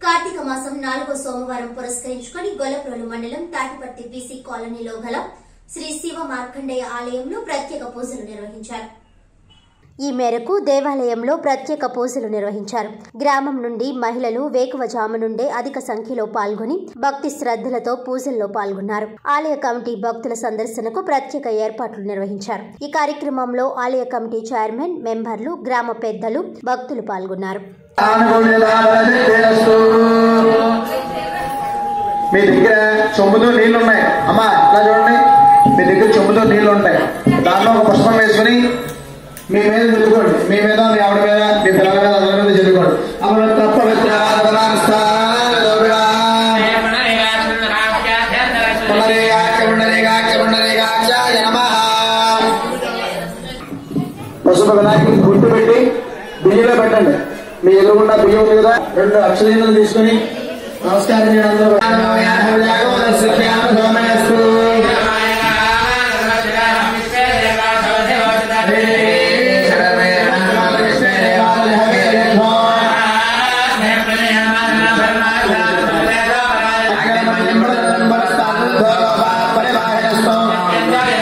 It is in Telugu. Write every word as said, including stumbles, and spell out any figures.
కార్తీక మాసం నాలుగో సోమవారం పురస్కరించుకుని గొల్లప్రోలు మండలం తాటిపర్తి బీసీ కాలనీలో గల శ్రీ శివ మార్కండేయ ఆలయంలో ప్రత్యేక పూజలు నిర్వహించారు. ఈ మేరకు దేవాలయంలో ప్రత్యేక పూజలు నిర్వహించారు. గ్రామం నుండి మహిళలు వేకువజాము నుండే అధిక సంఖ్యలో పాల్గొని భక్తి శ్రద్ధలతో పూజల్లో పాల్గొన్నారు. ఆలయ కమిటీ భక్తుల సందర్శనకు ప్రత్యేక ఏర్పాట్లు నిర్వహించారు. ఈ కార్యక్రమంలో ఆలయ కమిటీ చైర్మన్, మెంబర్లు, గ్రామ పెద్దలు, భక్తులు పాల్గొన్నారు. మీ దగ్గర చెంబుతో నీళ్లు ఉన్నాయి అమ్మా, ఇలా చూడండి. మీ దగ్గర చెంబుతో నీళ్లు ఉంటాయి. దాంట్లో ఒక పుష్పం వేసుకుని మీ మీద చదువుకోండి. మీ మీద, మీ ఆవిడ మీద, మీ పిల్లల మీద, అందరి మీద చదువుకోండి. అప్పుడు తప్ప పసుపు వినాయకుడికి గుర్తు పెట్టి బియ్యంలో పెట్టండి. మీ ఎదురుగుండా బియ్యం ఉంది కదా, రెండు అక్షరీలు తీసుకుని నమస్కారం చేయడం.